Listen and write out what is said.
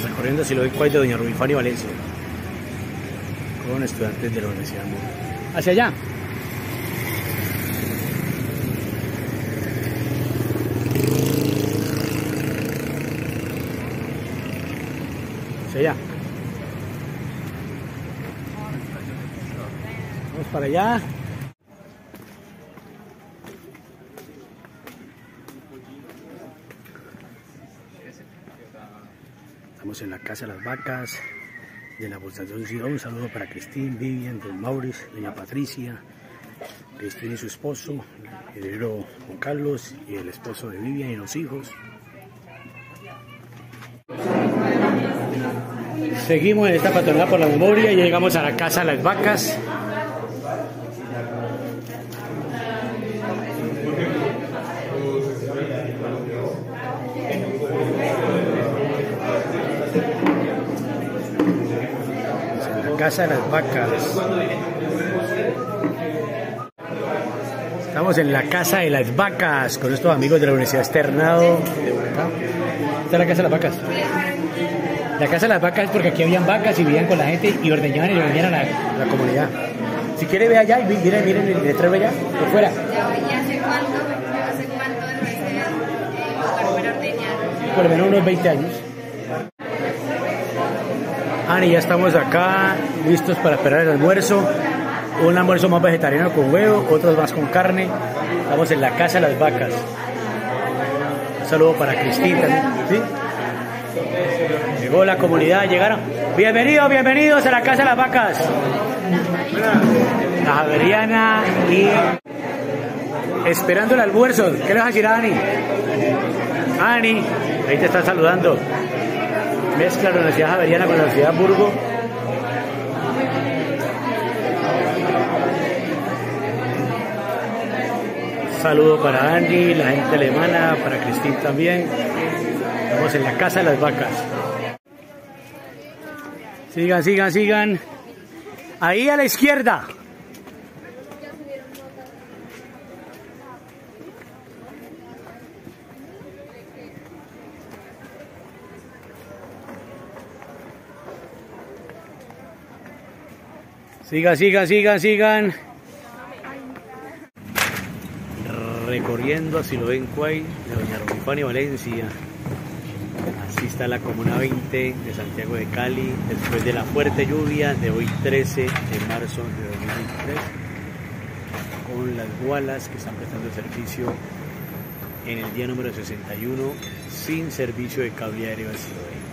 recorriendo Siloé Quay de doña Rubifani Valencia, con estudiantes de la Universidad Muro. Hacia allá. Hacia allá. Vamos para allá. Estamos en la Casa de las Vacas de la Fundación Siloé. Un saludo para Cristín, Vivian, don Maurice, doña Patricia, Cristín y su esposo, el heredero Juan Carlos y el esposo de Vivian y los hijos. Seguimos en esta patronal por la memoria y llegamos a la Casa de las Vacas. Casa de las Vacas. Estamos en la Casa de las Vacas con estos amigos de la Universidad Externado de Bogotá. Esta es la Casa de las Vacas. La Casa de las Vacas es porque aquí habían vacas y vivían con la gente y ordeñaban y ordeñaban a la comunidad. Si quiere ve allá y miren el letrero allá, por fuera. ¿Hace cuánto para ordeñar? Por lo menos unos 20 años. Ani, ya estamos acá listos para esperar el almuerzo. Un almuerzo más vegetariano con huevo, otros más con carne. Estamos en la Casa de las Vacas. Un saludo para Cristina también, ¿sí? Llegó la comunidad, llegaron. Bienvenidos a la Casa de las Vacas. La Javeriana y esperando el almuerzo. ¿Qué le vas a decir a Ani? Ani, ahí te están saludando. Mezcla la Universidad Javeriana con la Universidad Burgo. Saludo para Andy, la gente alemana, para Cristín también. Estamos en la Casa de las Vacas. Sigan. Ahí a la izquierda. Sigan. Recorriendo a Siloé Quay de doña Rubifani Valencia. Así está la Comuna 20 de Santiago de Cali, después de la fuerte lluvia de hoy 13 de marzo de 2023, con las gualas que están prestando el servicio en el día número 61, sin servicio de cable aéreo de Siloé.